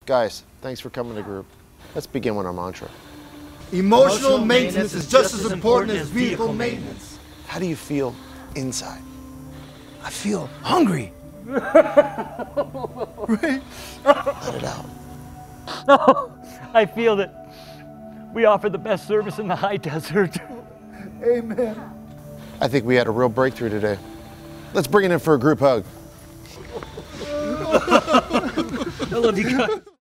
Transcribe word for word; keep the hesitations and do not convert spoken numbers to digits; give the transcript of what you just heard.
Guys, thanks for coming to group. Let's begin with our mantra. Emotional maintenance is just as important as vehicle maintenance. How do you feel inside? I feel hungry. Right? Let it out. Oh, I feel that we offer the best service in the high desert. Amen. I think we had a real breakthrough today. Let's bring it in for a group hug. I love you guys.